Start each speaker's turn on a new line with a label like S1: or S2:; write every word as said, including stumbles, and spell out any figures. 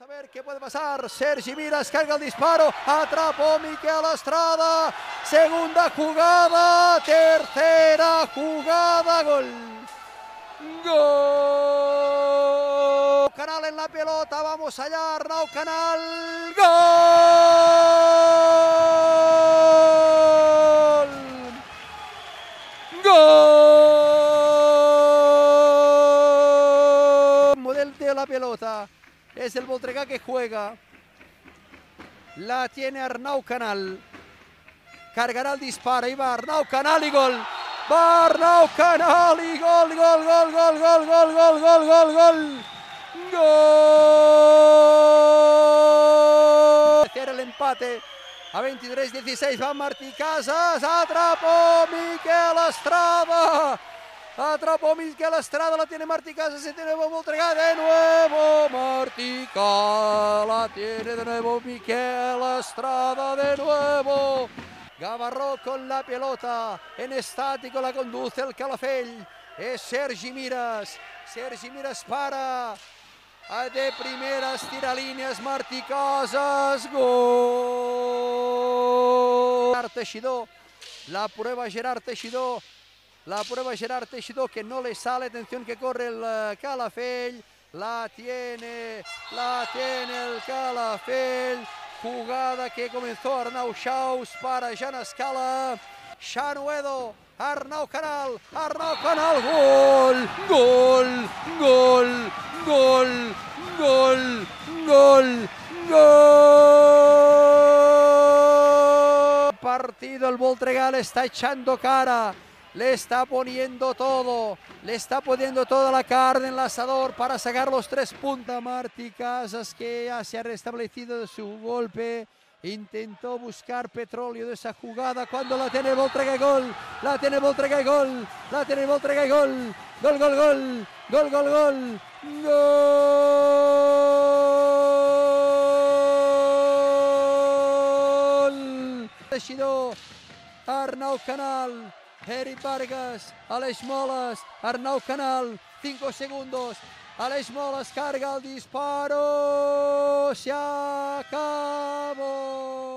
S1: A ver qué puede pasar. Sergi Miras carga el disparo. Atrapó Miquel Estrada. Segunda jugada. Tercera jugada. Gol. Gol. Canal en la pelota. Vamos allá. Arnau Canal. Gol. Gol. Model de la pelota. Es el Voltregà que juega. La tiene Arnau Canal. Cargará el disparo. Y va Arnau Canal y gol. Va Arnau Canal y gol, gol, gol, gol, gol, gol, gol, gol, gol, gol. Gol. El empate. A veintitrés dieciséis va Martí Casas. Atrapó Miquel Estrada. Atrapó Miquel Estrada, la tiene Martí Casas, se tiene Voltregà de nuevo, Martí Casas, la tiene de nuevo Miquel Estrada de nuevo. Gavarró con la pelota, en estático la conduce el Calafell, es Sergi Miras, Sergi Miras para, de primeras tira líneas Martí Casas, gol. Gerard Teixidó, la prueba Gerard Teixidó. La prueba Gerard Teixidó que no le sale, atención que corre el uh, Calafell, la tiene, la tiene el Calafell, jugada que comenzó Arnau Schaus para Jan Escala, Xanuedo, Arnau Canal, Arnau Canal, gol, gol, gol, gol, gol, gol, gol. Partido, el Voltregà le está echando cara. Le está poniendo todo, le está poniendo toda la carne en el asador para sacar los tres puntos. Martí Casas, que ya se ha restablecido de su golpe, intentó buscar petróleo de esa jugada cuando la tiene Voltregà y gol, la tiene Voltregà y gol, la tiene Voltregà y gol, gol, gol, gol, gol, gol, gol, gol. Teixidó, Arnau Canal. Eric Vargas, Aleix Moles, Arnau Canal, cinco segundos, Aleix Moles carga el disparo, se acabó.